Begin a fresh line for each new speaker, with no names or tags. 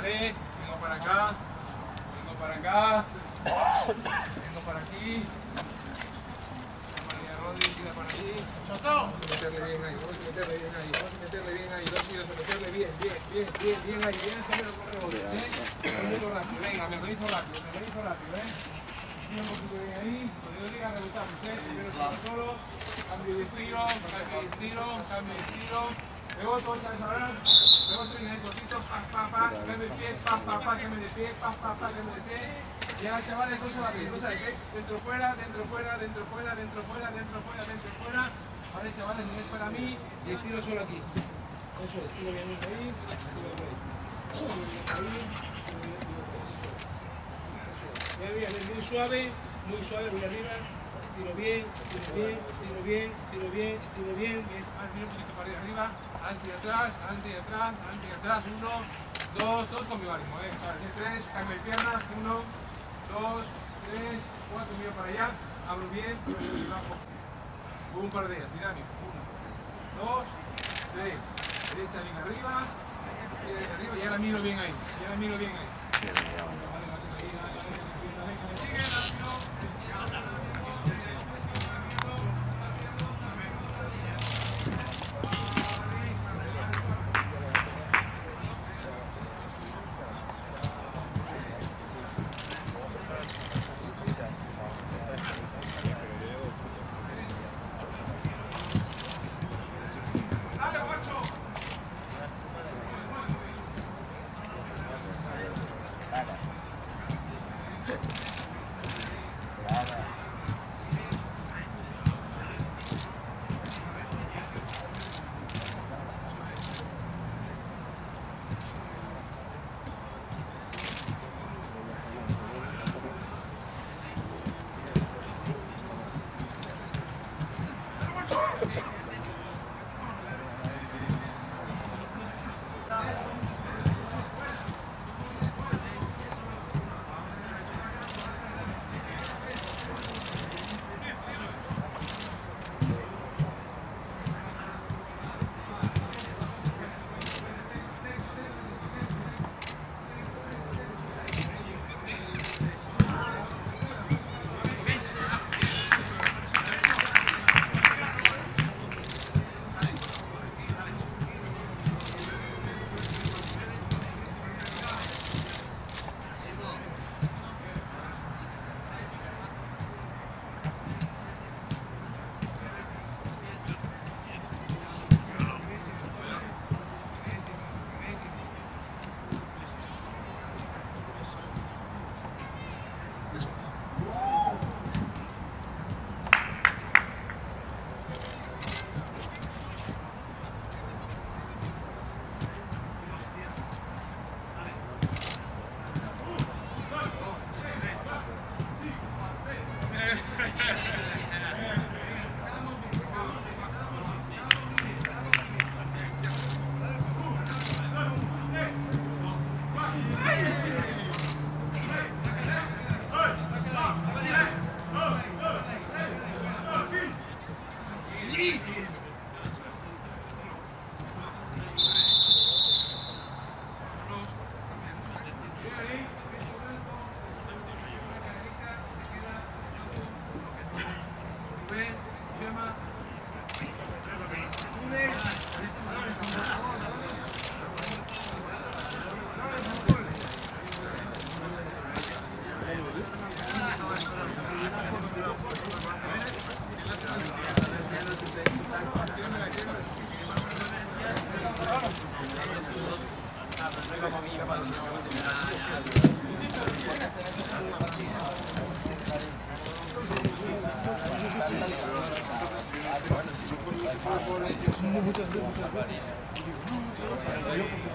suave, vengo para acá, vengo para acá, vengo para aquí. María Rodríguez, tira para allí. Meterle bien ahí, vamos a meterle bien ahí, vamos a meterle bien ahí, dos minutos, meterle bien ahí, bien, hacerme el rebote, venga, me organizo rápido, un poquito bien ahí, cuando yo diga rebotamos, primero solo, cambio de estilo, cambio de estilo, reboto, ¿sabes ahora? Reboto bien ahí, cortito, cambio de pie, cambio de pie, cambio de pie. Y ahora chavales, cosa rápida, dentro fuera, vale chavales, no es para mí y estiro solo aquí. Eso es, estiro bien ahí, muy suave, voy arriba, estiro bien, un poquito para arriba, adelante y atrás, 1, 2, todos con mi ánimo, vale, 3, cambio de pierna, 1, 2, 3, 4, miro para allá, abro bien, bajo, un par de ellas, dinámico, 1, 2, 3, derecha bien arriba, y ahora miro bien ahí,
Muchas gracias.